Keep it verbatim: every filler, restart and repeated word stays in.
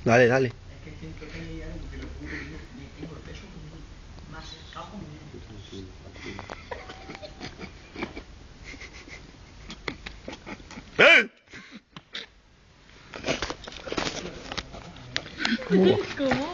Dale, dale. Es que siento que hay algo que lo juro que yo me tengo el peso más escapo. ¡Eh! ¿Cómo?